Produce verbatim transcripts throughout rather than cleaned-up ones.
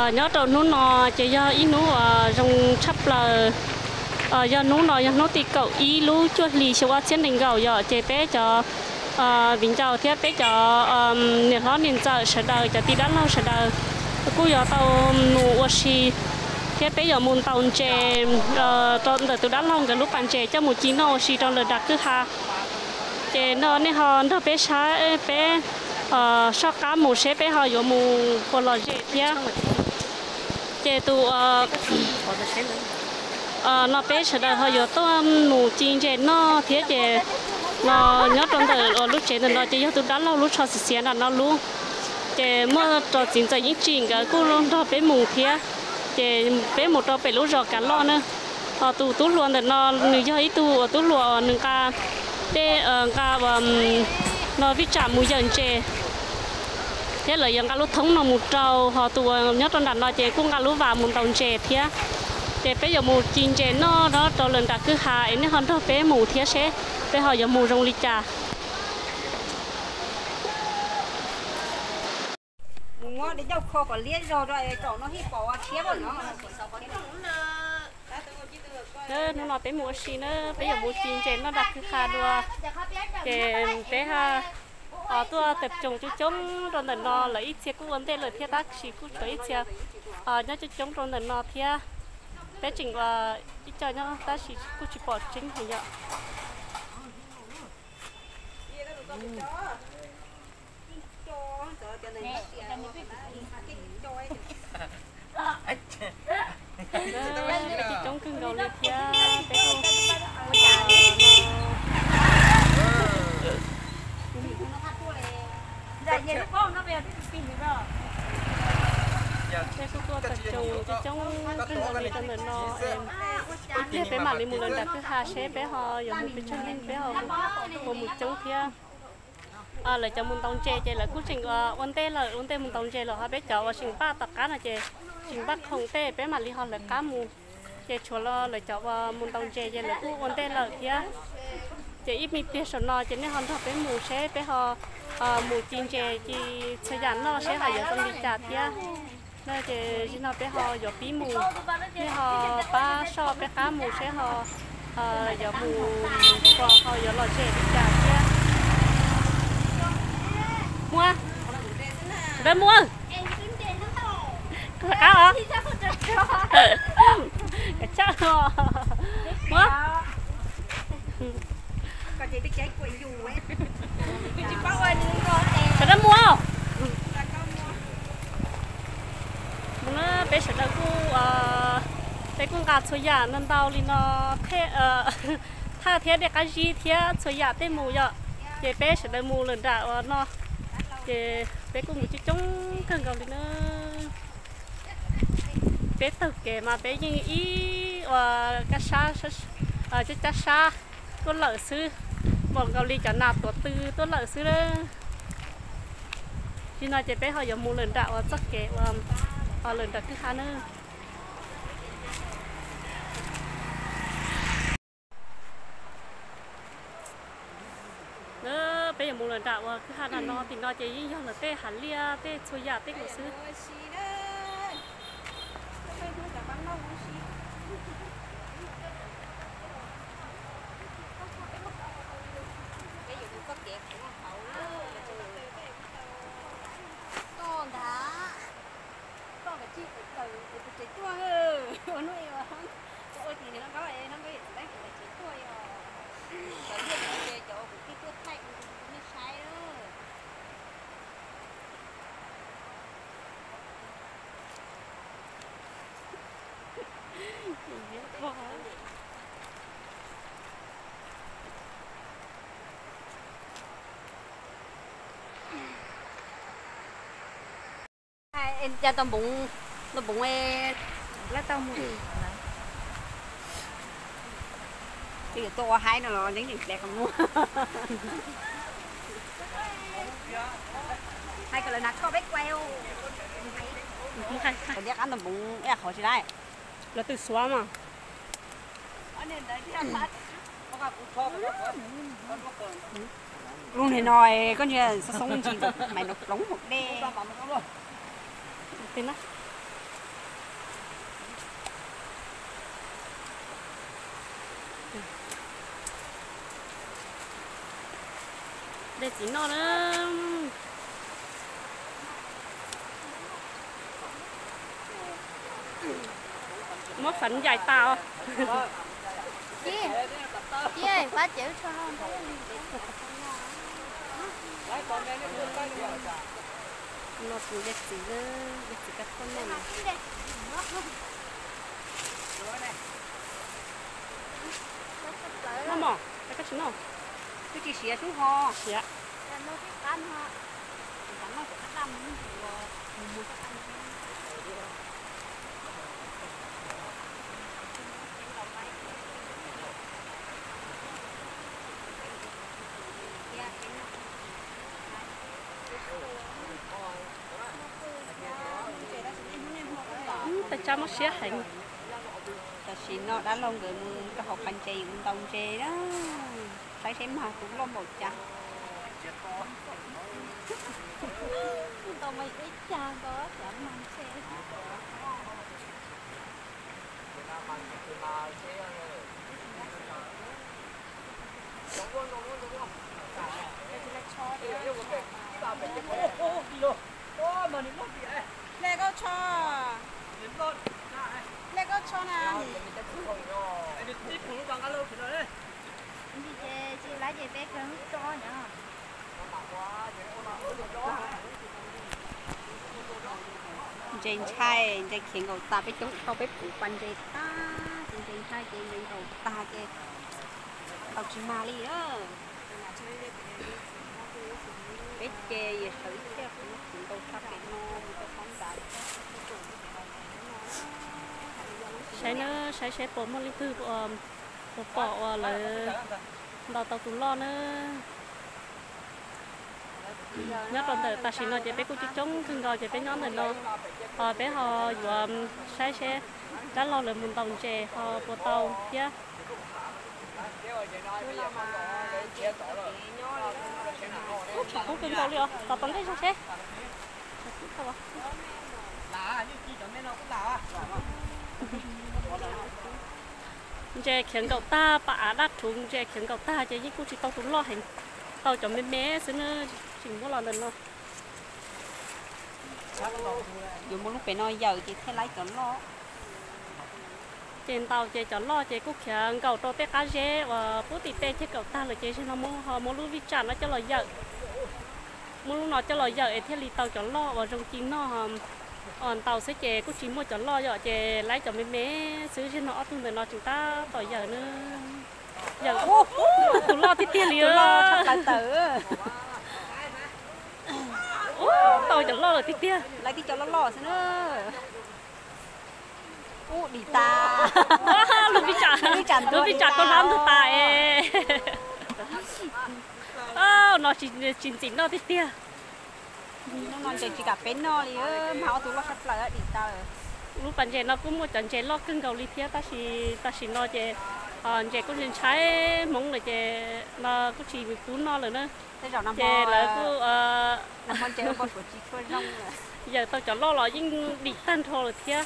nhớ đầu nú nọ chỉ do ý nú rong chắp là do nú nọ do nú tì cậu ý lú chuột lì cho qua chiến đình gạo giờ chế bé cho bình chào thiết bé cho nhiệt hóa niên giờ sẽ đời cho tí đắt lâu sẽ đời cú giờ tàu nụ oxy thiết bé giờ môn tàu chè trong đời từ đắt lâu cái lúc bàn chè cho một chín nô oxy trong đời đặc cứ ha chè nó nên họ nó bé sáng bé sau cá một xe bé họ có một con lò chè thiết chè tụ nó bé sẽ đời họ có to nụ chín chè nó thiết chè nó nhớ trong đời lúc chè nó chè giờ từ đắt lâu lúc cho xí là nó luôn chè mưa trò chín giờ những chuyện cái cô luôn đó bé mù thiết chè bé một trò bé lúc rồi cả lo nữa họ tụ tụ luôn để nó nữ cho ít tụ tụ luôn nâng ca để ca và nó viết trả mùi dần chè thế là dân ca lúc thống nó một trâu họ tụ nhớ trong đàn nó chè cũng ca lúc vào một tàu chè thế chè bé giờ một chín chè nó đó trâu lần đặt cứ hại nên họ đó bé mù thế sẽ bé họ giờ mù rong ly trà ngon để cho kho còn liếc rồi rồi chỗ nó hít bỏ xé vào nó nó nó nói bé mua xí nó bé giờ mua chín chén nó đặt cứ khá đua chén bé ha ở tua tập trung chú chống trong lần nó lấy chiếc cú vấn đề lời thiết tác chỉ cú lấy chiếc ở nhớ chú chống trong lần nó thiết bé chỉnh và ít cho nhá ta chỉ cú chỉ bỏ chính thì nhở chống cưng đầu lên phía bé không giờ về lúc con nó về cái pin rồi bé cũng tua tập trung chống cưng đầu lên cho nên nó em bé mà lên một lần đặt thứ hai sẽ bé họ giờ một cái chân lên bé họ một một chống phía à lại cho muốn tông chè chè là cú trình vấn đề là vấn đề muốn tông chè là họ bé cháu và trình ba tập cá là chè trình bắt không tê bé mà đi họ là cá mù chè chua lo lại cháu và muốn tông chè chè là cú vấn đề là kia chè ít mi biết sờ nọ chè nên họ thọ bé mù sẽ bé họ mù chín chè chỉ thời gian nó sẽ là giờ tông đi chặt kia nên chè chỉ nó bé họ giờ bí mù nên họ ba so bé cá mù sẽ họ giờ mù qua họ giờ lo chè đi chặt kia mua về mua có cá hả cái chắc rồi mua có gì đi cháy quậy dù ấy chỉ bao ơi cái đó mua không nó bé sẽ đâu cô bé cũng gạt số giả nên tao đi nó thế tha thế để cái gì thế số giả tên mù vậy chị bé sẽ đâu mù lần đã nó chị bé cũng chỉ chống cần cầu đi nữa bé thực kể mà bé như ý và cá sa ở trên cá sa tôi lợi sư bọn cầu đi cho nạp tổ tư tôi lợi sư đó chỉ nói chị bé họ giờ mua lần đạo và chắc kể và họ lần đạo thứ hai nữa nữa bây giờ mua lần đạo và thứ hai là nó thì nó chỉ như là tê hẳn lia tê xôi giả tê của sư con đã con cái chi từ từ từ tua hơ con nuôi mà ôi thì nó có ấy nó có hiện đấy là chỉ tua rồi cái gì về chỗ cái tua thay nó sai đó em cho tao bụng nó bụng em lá tao mua cái to hai nó là những gì đẹp còn mua hai cái là nát có bé queo cái đĩa ăn tao bụng em khó chỉ đây là từ xóa mà luôn thì nói có như sao sống gì mày nó đóng một đê thế nó để chỉ nó nữa mất phấn dài tao chị chị ơi quá chịu cho nó nó cũng đẹp gì nữa đẹp gì các con này nó mỏ cái cái nào cái chị xỉa xuống ho xỉa nó thích ăn ha nó sẽ cắt đâm mua cắt ăn tại cha mất xỉa hành ta xin nó đã lâu rồi cái hộp bánh chè cũng tông chè đó phải xem mà cũng lo một chả tao mấy ít cha có chả mang xe lê có cho lê có cho nào đi chơi chị lấy về bé cứng cho nhở trên chai trên khiến cầu ta bé chúng tao bé phụ quan trên ta trên trên chai trên trên cầu ta trên tao chỉ mà đi đó bé chè về xử chứ chúng tôi sắp cái nô tôi phóng đại ใช้เนอะใช้ใช้ปมมันลิคือปอมปอเลยเราเตาตุ่นล้อเนอะnhớ còn từ ta chỉ nói chỉ biết cô chỉ chống thường gọi chỉ biết nhóm mình đâu họ biết họ vừa sai xe đã loเลยmình tàu chè họ bộ tàu chứ cũng kinh tàu liền tàu tàu đấy sao xe chè khiến cậu ta bả đắt thùng chè khiến cậu ta chè với cô chỉ tàu tuấn lo hành tàu cho mấy mé xứ nữa chỉ có là lần thôi dùng một lúc phải nói giờ chị thấy lấy cho lo trên tàu chè cho lo chè cũng khiến cậu to té cá chè và bố tì té chè cậu ta là chè nó mua họ mua lúc vi chả nó cho là giờ mua lúc nó cho là giờ thì lì tàu cho lo và trong chín nó còn tàu sẽ chè cũng chỉ mua cho lo giờ chè lấy cho mấy mé xứ trên nó thường nó chúng ta tỏi giờ nữa giờ tụi lo thì tiền liền lo thật là tử tàu cho lo là tí tia lấy cái cho nó lo xem nữa ô đi ta lúc đi chặt lúc đi chặt con lắm tụi ta ê nó chỉ chỉ chỉ nó tí tia nó ngon chỉ chỉ cả bên nó đi máu tụi nó sắp lại đi ta lúc bạn trẻ nó cũng một trận trẻ lo cưng cầu ly thiết ta chỉ ta chỉ lo trẻ còn trẻ cũng chỉ trái mông là trẻ nó cũng chỉ bị cuốn nó rồi nữa trẻ là cứ nằm con trẻ con của chị khơi rong giờ tao chọn lo là nhưng đi tan thôi rồi thiết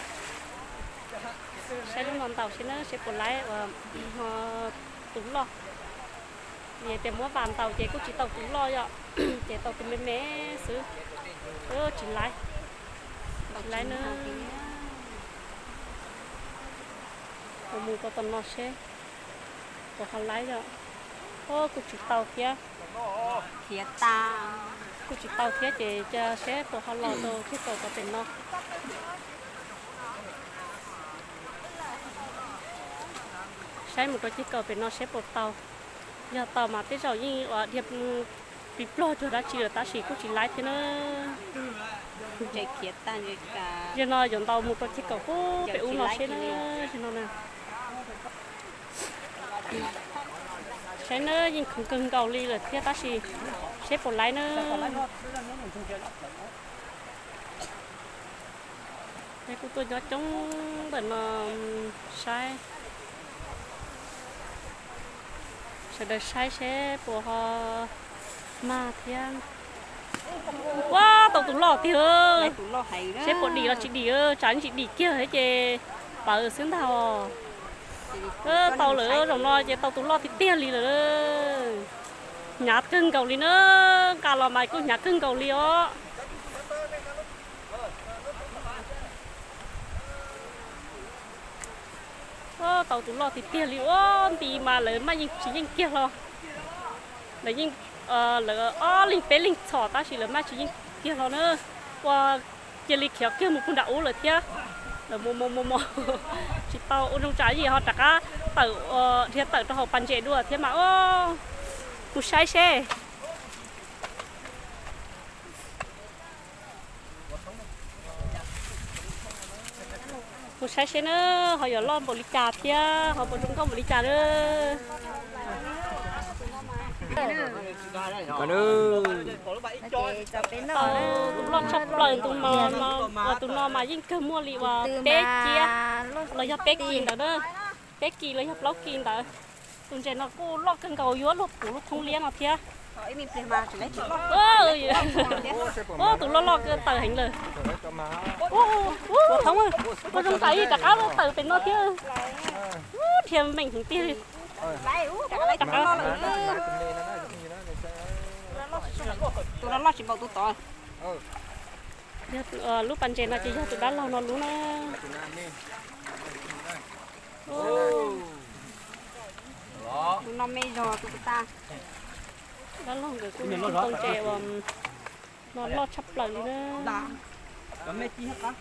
sẽ lúc non tàu sẽ nó sẽ còn lái và túng lo về tiền mua bàn tàu trẻ cũng chỉ tàu túng lo vậy trẻ tàu từ mấy mé xứ ơ chỉ lái lái nữa một mùa có tầm nó xe có họ lái rồi ô cụ chỉ tàu kia kia ta cụ chỉ tàu kia chỉ cho xe của họ lò đồ khi tàu có tiền nó xe một cái chiếc cầu về nó xe một tàu giờ tàu mà tới rồi như ở điệp bị lo cho đã chỉ là ta chỉ cũng chỉ lái thế nữa chạy kia ta như cả giờ nó dùng tàu một cái chiếc cầu cũng phải uống nó xe nữa cho nó nè xe nữa nhưng không cần cầu ly là thiết ta chỉ xe một lái nữa đây của tôi nó chống để nó sai sẽ được sai xe của họ mà thiên wow tàu tủ lò thì ơ xe của đi là chị đi ơ tránh chị đi kia hết chị bảo ở xuyên thảo ơ tàu lửa rồi lo chị tàu tủ lò thì tiền lì rồi nhát cưng cầu li nữa cả lò mày cứ nhát cưng cầu li ó ô tàu tụi lo thì tiền li ó thì mà lớn mà nhưng chỉ nhưng kia lo là nhưng ờ là ó linh bé linh thọ ta chỉ là mà chỉ nhưng kia lo nữa qua kia li khéo kia một con đậu rồi thia là mò mò mò mò chỉ tàu ôn trong trái gì họ đặt á tàu ờ thia tàu cho họ bàn chế đua thia mà ô một sai xe một sai xe nữa họ giờ lo bộ lý trà thia họ bộ trung công bộ lý trà nữa còn nữa ờ tụi lo chọc lời tụi nó mà tụi nó màยิ่งcơ mua lì vào bé kia là do bé kiên đó đó bé kiên là do lóc kiên đó tụi trẻ nó cô lóc cân cầu yếu lóc tụi lóc thông liên nào thia ơ ô tụi lo lo cơ tờ hành lời ô ô thông ơi cô trong tay đặt áo tờเป็นnó thia thiềm mình thằng tia đặt áo tụi nó lo chỉ bảo tụi tỏi lúc bàn chè nó chỉ cho tụi đá lo nó lú nó tụi nó mê giò tụi ta đá lo người cũng con chè và nó lo chắp lời nữa có mấy chi hết đó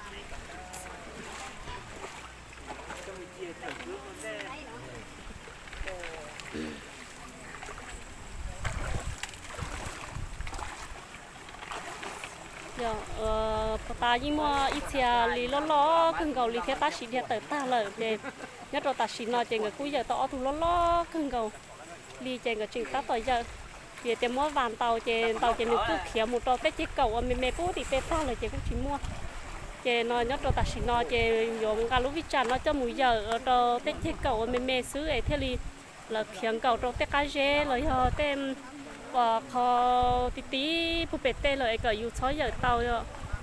giờ ờ ta nhưng mà ít xe lì lo lo cưng cầu lì theo ta xịt theo tới ta lời để nhất rồi ta xịt nó trên cái cuối giờ tao thu lo lo cưng cầu lì trên cái trình ta tới giờ thì tiền mua vàng tàu trên tàu trên nước cứ khéo một trò tết chiếc cầu mình mẹ cũ thì tết ta lời trên cũng chỉ mua trên nó nhất rồi ta xịt nó trên dùng cả lúc vít trà nó cho mùi giờ ở trò tết chiếc cầu mình mẹ xứ ấy theo lì là khéo cầu trò tết cá dê rồi họ tem và họ tí tí phụ bể tê lợi cả yêu chói giờ tàu rồi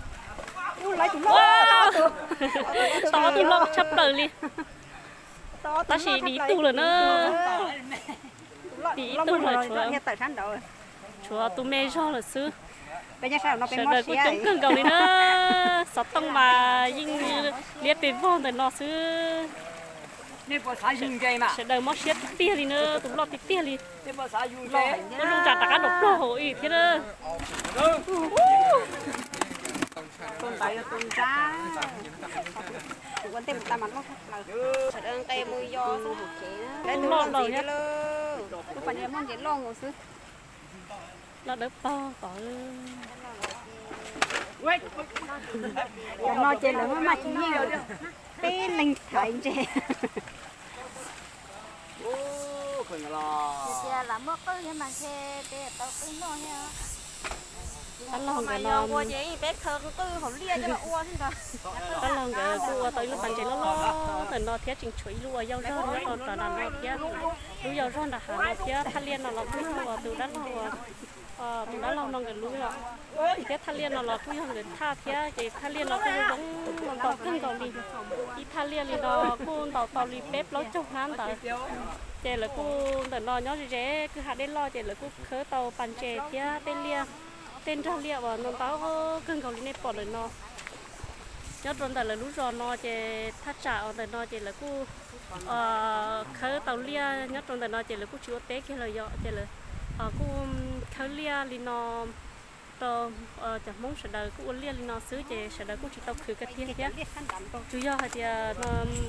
to tụi nó chấp đời đi ta chỉ đi tu rồi nữa đi tu rồi chúa chúa tụi mẹ cho là xứ sợ đời cũng chống cưng cầu đi nữa sọt tông mà dinh liệt tiền phong thì nó xứ sẽ đời mất xét tia đi nữa tụi lo tia đi nó luôn chặt cả độc đồ hội thế đó tôm tay tôm cá tụi con tem ta mặt nó sợ đơn tay mùi giò xong một chế đấy tụi lo gì đó tụi phần em muốn chế lo ngồi xứ nó đỡ to tỏ nó chế là mà chỉ nhiều té linh thải chế giờ làm mất cái nhưng mà xe để tao cứ nói nha anh lòng cái nó nó qua vậy bé thơ cứ tư họ lia cho nó qua thế rồi anh lòng cái cua tới lúc bàn chế nó lo từ nó thiết chỉnh chuối lúa dâu rơn nó còn tờ đàn nó thiết lúa dâu rơn là hà nó thiết thanh liên nó là cũng lúa từ đất nó ờ từ đất lòng nó cái lúa rồi thiết thanh liên nó là cũng hơn người tha thiết thì thanh liên nó cũng giống tàu cưng tàu đi đi thanh liên thì nó cũng tàu tàu đi bếp nó chục ngàn tờ chè là cô từ nó nhớ gì thế cứ hạt đến lo chè là cô khớ tàu bàn chè thiết tên lia tên ra lia và nó tao cưng cầu lên này bỏเลยnó nhớ rồiแต่là lúc rồi nó chè thắt chảoแต่nó chè là cô khớ tàu lia nhớ rồiแต่nó chè là cô chịu té kia là do chè là cô khớ lia li nó to chả mong sợ đời cô lia li nó xứ chè sợ đời cô chỉ tao khử cái thiên kia chủ yếu thì nó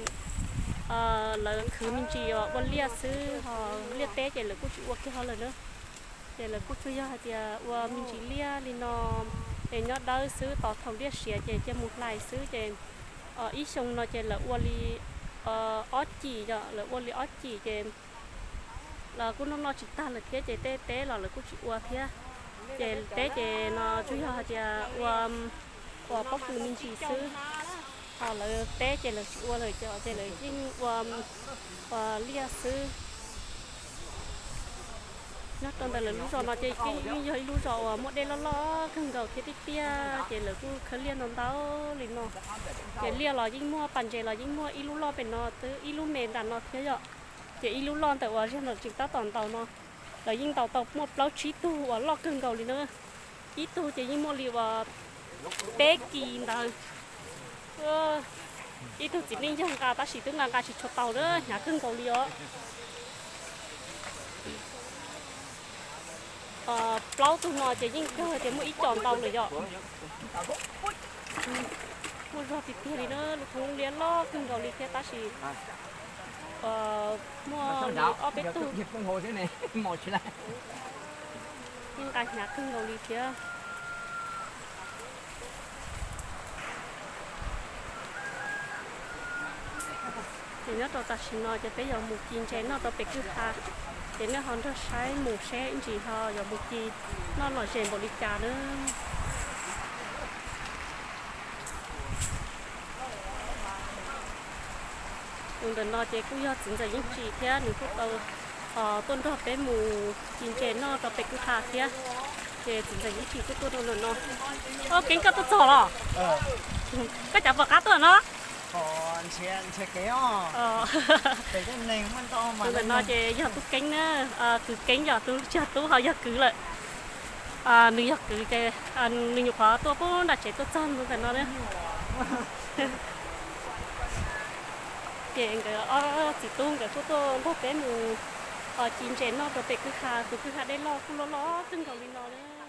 là khử mình chỉ ở lia xứ họ lia té chè là cô chịu cái họ là nữa chè là cô chủ yếu thì qua mình chỉ lia li nó để nhớ đỡ xứ tỏ thầu lia xỉa chè chè một lại xứ chè ở ít sông nó chè là qua li ót chỉ cho là qua li ót chỉ chè là cô nó nó chỉ ta là thế chè té té là là cô chỉ qua thế chè té chè nó chủ yếu thì qua qua bóc từ mình chỉ xứ họ là té chè là chỉ qua lời chè chè là chính qua qua lia xứ nó trong đây là lúa rò nó chơi cái như vậy lúa rò một đêm nó lo khăn gầu thiết tít tia chỉ là cứ khơi liên nó tao liền nó chỉ liên là dính mua bàn chỉ là dính mua ít lúa lo bên nó tới ít lúa mềm đàn nó thế vậy chỉ ít lúa lo tại ở trên là chỉ tao toàn tàu nó là yên tàu tàu một lâu trí tu và lo cưng cầu đi nữa trí tu chỉ yên một liều và bé kỳ đời trí tu chỉ nên trong cả ta chỉ tương ngang cả chỉ cho tàu nữa nhà cưng cầu liều ờ lâu tu nó chỉ yên cơ chỉ một ít tròn tàu rồi vậy một giờ thì kia đi nữa lúc không liên lo cưng cầu đi kia ta chỉ ờ mua ở bên tu Nhịp đồng hồ thế này, một chỉ lại. nhưng cả nhà cưng cầu đi kia thì nó tao ta xin nói cho bây giờ một chín chén nó tao bị cứ tha thì nó hơn rất sai một xe chỉ thôi giờ một chín nó nói chuyện bộ đi trà nữa nhưng đợt nó chỉ cũng do chính là những chỉ thế những phút đầu ờ tuần đó bé mù chín chén nó tao bị cứ tha thế thì chính là những chỉ cái tuần đó nó ô kính cả tôi chỏ rồi cái chả vật cá tôi nó Còn xe xe kéo. ờ Để cái nềnมันto mà. nhưng nó chỉ giờ tôi kính nữa à cứ kính giờ tôi chưa tôi họ giờ cứ lại à nữ giờ cứ cái à nữ nhục hóa tôi cũng đã chế tôi chân tôi phải nói đấy thì cái ờ chỉ tung cái tôi tôi tôi bé mù ờ chín chén nó tôi phải cứ khá tôi cứ khá đấy lo không lo lo từng cầu đi nó đấy